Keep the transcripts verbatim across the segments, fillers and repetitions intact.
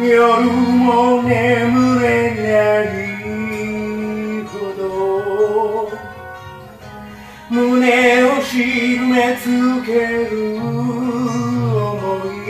夜も眠れないほど胸を締め付ける想い、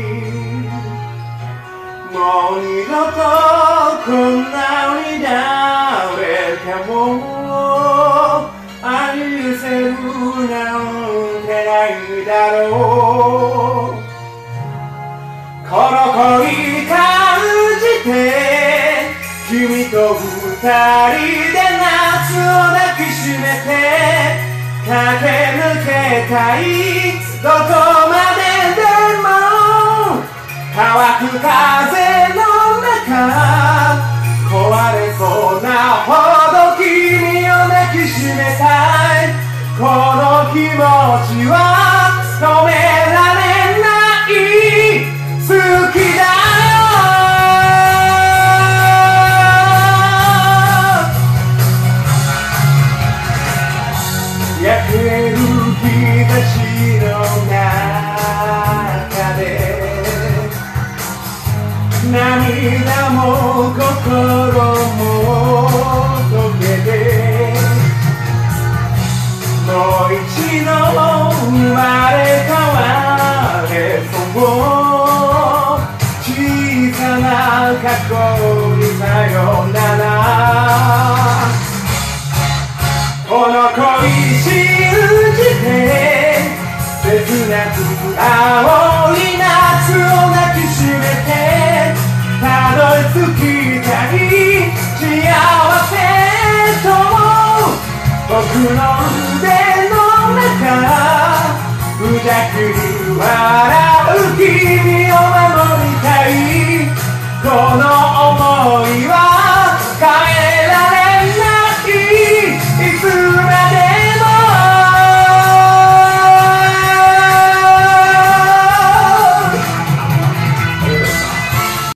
もう二度とこんなに誰かも愛せるなんてないだろう。この恋感じて君と二人で夏を抱きしめて駆け抜けたい。どこまででも乾く風の中壊れそうなほど君を抱きしめたい。この気持ちは止められない。好きだよ。焼ける日差しの中で涙も心も溶けてもう一度生まれ変われそう小さな過去にさよなら。この恋信じて切なく青い夏を抱きしめてたどり着きたい幸せと僕の